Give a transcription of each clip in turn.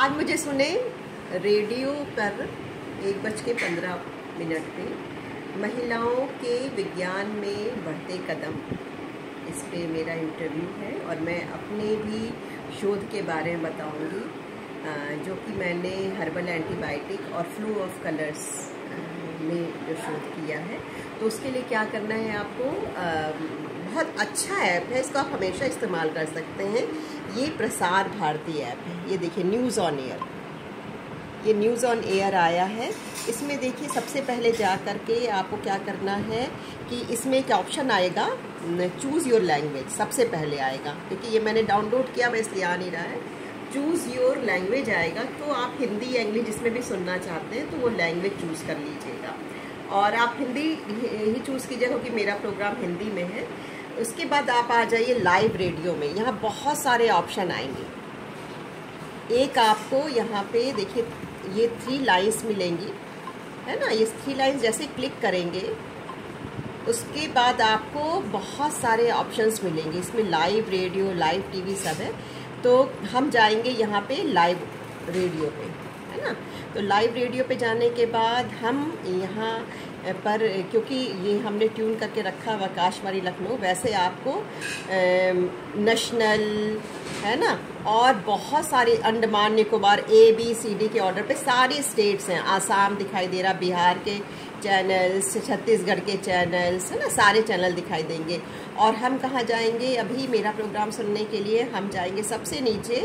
आज मुझे सुने रेडियो पर 1:15 पे महिलाओं के विज्ञान में बढ़ते कदम, इस पे मेरा इंटरव्यू है और मैं अपने भी शोध के बारे में बताऊंगी, जो कि मैंने हर्बल एंटीबायोटिक और फ्लू ऑफ कलर्स में जो शोध किया है। तो उसके लिए क्या करना है आपको, बहुत अच्छा ऐप है, इसको आप हमेशा इस्तेमाल कर सकते हैं। ये प्रसार भारती ऐप है। ये देखिए न्यूज़ ऑन एयर, ये न्यूज़ ऑन एयर आया है। इसमें देखिए सबसे पहले जा कर के आपको क्या करना है कि इसमें एक ऑप्शन आएगा चूज़ योर लैंग्वेज, सबसे पहले आएगा, क्योंकि ये मैंने डाउनलोड किया, वैसे इसलिए आ नहीं रहा है। चूज़ योर लैंग्वेज आएगा, तो आप हिंदी या इंग्लिश जिसमें भी सुनना चाहते हैं तो वो लैंग्वेज चूज़ कर लीजिएगा और आप हिंदी ही चूज़ कीजिएगा क्योंकि मेरा प्रोग्राम हिंदी में है। उसके बाद आप आ जाइए लाइव रेडियो में। यहाँ बहुत सारे ऑप्शन आएंगे। एक आपको यहाँ पे देखिए ये 3 लाइन्स मिलेंगी, है ना। ये 3 लाइन्स जैसे क्लिक करेंगे उसके बाद आपको बहुत सारे ऑप्शंस मिलेंगे। इसमें लाइव रेडियो, लाइव टीवी सब है। तो हम जाएंगे यहाँ पे लाइव रेडियो पे, है ना। तो लाइव रेडियो पे जाने के बाद हम यहाँ पर, क्योंकि ये हमने ट्यून करके रखा है आकाशवाणी लखनऊ, वैसे आपको नेशनल, है ना, और बहुत सारे अंडमान निकोबार ABCD के ऑर्डर पे सारी स्टेट्स हैं। आसाम दिखाई दे रहा, बिहार के चैनल्स, छत्तीसगढ़ के चैनल्स, है ना, सारे चैनल दिखाई देंगे। और हम कहाँ जाएंगे अभी मेरा प्रोग्राम सुनने के लिए? हम जाएंगे सबसे नीचे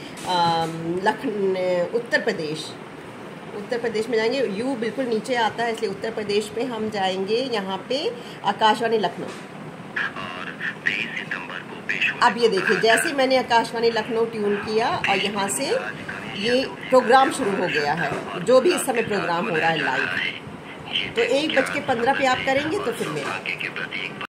उत्तर प्रदेश में जाएंगे। यू बिल्कुल नीचे आता है, इसलिए उत्तर प्रदेश पे हम जाएंगे। यहाँ पे आकाशवाणी लखनऊ। अब ये देखिए जैसे मैंने आकाशवाणी लखनऊ ट्यून किया और यहाँ से ये प्रोग्राम शुरू हो गया है, जो भी इस समय प्रोग्राम हो रहा है लाइव। तो 1:15 पे आप करेंगे तो फिर मेरा